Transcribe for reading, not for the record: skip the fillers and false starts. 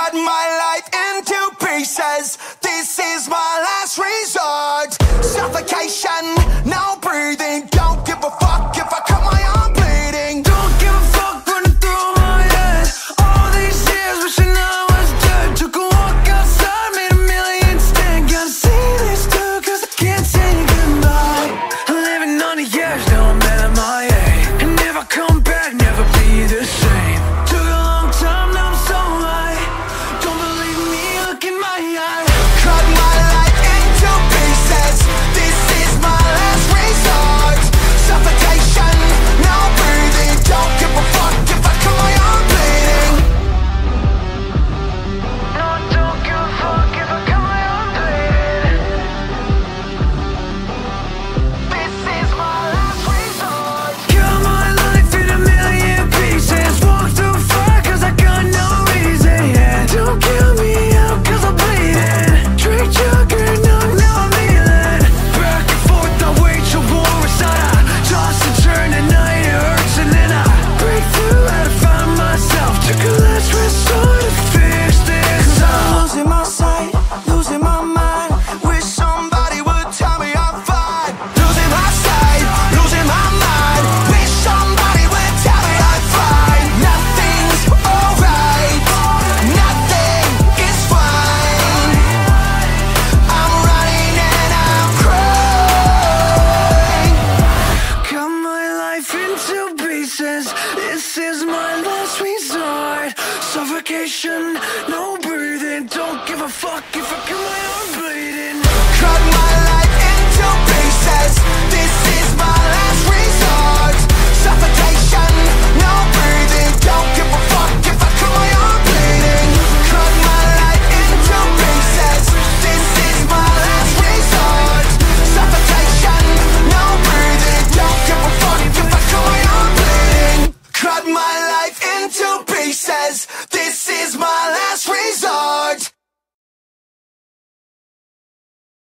Cut my life into pieces. This is my last resort. Suffocation, no breathing. Don't give a fuck if I cut my arm bleeding. Don't give a fuck running through my head. All these years wishing I was dead. Took a walk outside, made a million stand. Gotta see this through cause I can't say goodbye. I'm living on the edge, now I'm at my age. And if I come back, never be the same. Took a long time, now I'm so high. Don't believe me, look in my eyes. Cut my life into pieces. This is my last resort. Suffocation, no breathing. Don't give a fuck if I cut my arm bleeding. No, I don't give a fuck if I cut my arm bleeding. This is my last resort. Cut my life in a million pieces. Walk through fire cause I got no reason, yeah. Don't kill me out cause I'm bleeding. Drank Jugger-Nog, now I'm healing. Back and forth, I wage a war inside. I toss and turn at night, it hurts and then I break through, had to find myself. Took a last resort to fix this. Cause I'm losing my sight, losing my mind. Wish somebody would tell me I'm fine. Losing my sight, losing my mind. Wish somebody would tell me I'm fine. Nothing's alright. Nothing is fine. I'm running and I'm crying. Cut my life into pieces. This is my last resort. Suffocation, no breathing. Don't give a fuck if I cut my arm bleeding. Cut my life into pieces. This is my last resort. Suffocation, no breathing. Don't give a fuck if I cut my arm bleeding. Cut my life into pieces. This is my last resort. Suffocation, no breathing. Don't give a fuck if I cut my arm bleeding. Cut my life into pieces. This is my last resort.